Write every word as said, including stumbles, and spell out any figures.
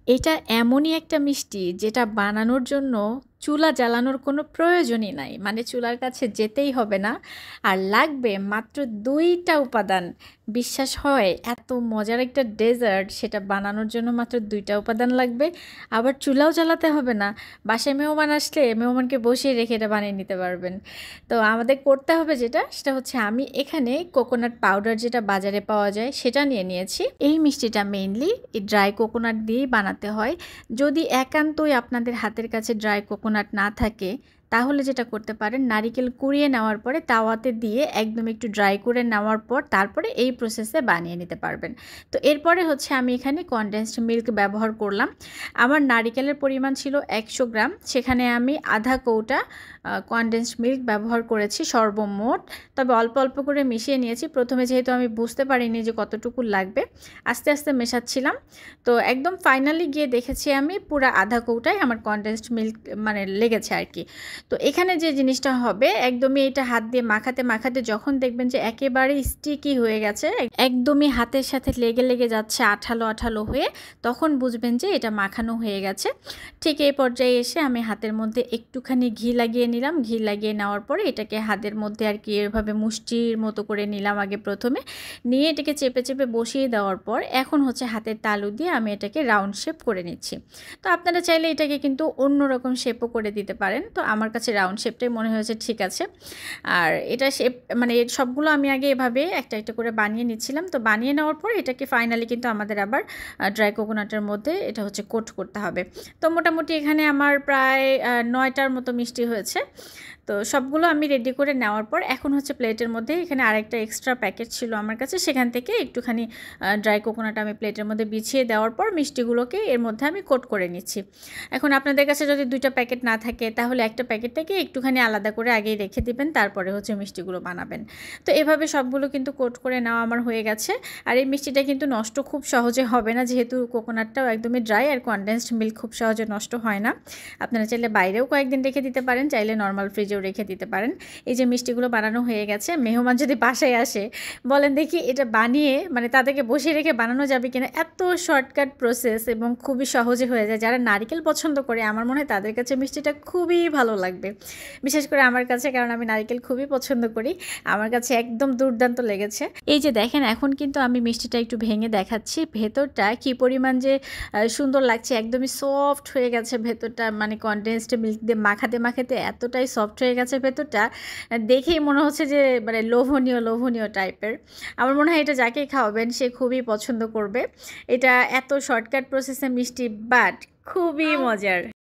এটা এমনই একটা মিষ্টি যেটা বানানোর জন্য চুলা জ্বালানোর কোনো প্রয়োজনই নাই, মানে চুলার কাছে যেতেই হবে না। আর লাগবে মাত্র দুইটা উপাদান। বিশ্বাস হয় এত মজার একটা ডেজার্ট সেটা বানানোর জন্য মাত্র দুইটা উপাদান লাগবে, আবার চুলাও জ্বালাতে হবে না। বাসায় মেহমান আসলে মেহমানকে বসিয়ে রেখে এটা বানিয়ে নিতে পারবেন। তো আমাদের করতে হবে যেটা, সেটা হচ্ছে আমি এখানে কোকোনাট পাউডার যেটা বাজারে পাওয়া যায় সেটা নিয়ে নিয়েছি। এই মিষ্টিটা মেইনলি এই ড্রাই কোকোনাট দিয়েই বানাতে হয়। যদি একান্তই আপনাদের হাতের কাছে ড্রাই কোকোনাট না থাকে, তাহলে যেটা করতে পারেন, নারিকেল কুড়িয়ে নেওয়ার পরে তাওয়াতে দিয়ে একদম একটু ড্রাই করে নেওয়ার পর তারপরে এই প্রসেসে বানিয়ে নিতে পারবেন। তো এরপরে হচ্ছে আমি এখানে কনডেন্সড মিল্ক ব্যবহার করলাম। আমার নারিকেলের পরিমাণ ছিল একশো গ্রাম, সেখানে আমি আধা কৌটা কনডেন্সড মিল্ক ব্যবহার করেছি সর্বমোট। তবে অল্প অল্প করে মিশিয়ে নিয়েছি। প্রথমে যেহেতু আমি বুঝতে পারিনি যে কতটুকু লাগবে, আস্তে আস্তে মেশাচ্ছিলাম। তো একদম ফাইনালি গিয়ে দেখেছি আমি পুরো আধা কৌটায় আমার কনডেন্সড মিল্ক মানে লেগেছে আর কি। তো এখানে যে জিনিসটা হবে, একদমই এটা হাত দিয়ে মাখাতে মাখাতে যখন দেখবেন যে একেবারে স্টিকি হয়ে গেছে, একদমই হাতের সাথে লেগে লেগে যাচ্ছে আঠালো আঠালো হয়ে, তখন বুঝবেন যে এটা মাখানো হয়ে গেছে। ঠিক এই পর্যায়ে এসে আমি হাতের মধ্যে একটুখানি ঘি লাগিয়ে নিলাম। ঘি লাগিয়ে নেওয়ার পরে এটাকে হাতের মধ্যে আর কি এভাবে মুষ্টির মতো করে নিলাম আগে প্রথমে, নিয়ে এটাকে চেপে চেপে বসিয়ে দেওয়ার পর এখন হচ্ছে হাতের তালু দিয়ে আমি এটাকে রাউন্ড শেপ করে নিচ্ছি। তো আপনারা চাইলে এটাকে কিন্তু অন্য রকম শেপও করে দিতে পারেন। তো আমার কাছে রাউন্ড শেপটাই মনে হয়েছে ঠিক আছে। আর এটা শেপ মানে সবগুলো আমি আগে এভাবে একটা একটা করে বানিয়ে নিচ্ছিলাম। তো বানিয়ে নেওয়ার পর এটাকে ফাইনালি কিন্তু আমাদের আবার ড্রাই কোকোনাটের মধ্যে এটা হচ্ছে কোট করতে হবে। তো মোটামুটি এখানে আমার প্রায় নয়টার মতো মিষ্টি হয়েছে। তো সবগুলো আমি রেডি করে নেওয়ার পর এখন হচ্ছে প্লেটের মধ্যে, এখানে আরেকটা এক্সট্রা প্যাকেট ছিল আমার কাছে, সেখান থেকে একটুখানি ড্রাই কোকোনাট আমি প্লেটের মধ্যে বিছিয়ে দেওয়ার পর মিষ্টিগুলোকে এর মধ্যে আমি কোট করে নিচ্ছি। এখন আপনাদের কাছে যদি দুইটা প্যাকেট না থাকে, তাহলে একটা প্যাকেটটাকে একটুখানি আলাদা করে আগেই রেখে দিবেন, তারপরে হচ্ছে মিষ্টিগুলো বানাবেন। তো এভাবে সবগুলো কিন্তু কোট করে নেওয়া আমার হয়ে গেছে। আর এই মিষ্টিটা কিন্তু নষ্ট খুব সহজে হবে না, যেহেতু কোকোনাটটাও একদমই ড্রাই আর কনডেন্সড মিল্ক খুব সহজে নষ্ট হয় না। আপনারা চাইলে বাইরেও কয়েকদিন রেখে দিতে পারেন, চাইলে নর্মাল ফ্রিজেও রেখে দিতে পারেন। এই যে মিষ্টিগুলো বানানো হয়ে গেছে, মেহমান যদি বাসায় আসে বলেন দেখি এটা বানিয়ে মানে তাদেরকে বসিয়ে রেখে বানানো যাবে কিনা। এত শর্টকাট প্রসেস এবং খুবই সহজে হয়ে যায়। যারা নারিকেল পছন্দ করে আমার মনে হয় তাদের কাছে মিষ্টিটা খুবই ভালো লাগবে, বিশেষ করে আমার কাছে, কারণ আমি নারিকেল খুবই পছন্দ করি। আমার কাছে একদম দুর্দান্ত লেগেছে। এই যে দেখেন, এখন কিন্তু আমি মিষ্টিটা একটু ভেঙে দেখাচ্ছি, ভেতরটা কি পরিমাণ যে সুন্দর লাগছে, একদমই সফট হয়ে গেছে ভেতরটা, মানে কনডেন্সড মিল্ক দিয়ে মাখাতে মাখাতে এতটাই সফট হয়ে গেছে ভেতরটা, দেখেই মনে হচ্ছে যে মানে লোভনীয় লোভনীয় টাইপের। আমার মনে হয় এটা যাকেই খাওয়াবেন সে খুবই পছন্দ করবে। এটা এত শর্টকাট প্রসেসে মিষ্টি, বাট খুবই মজার।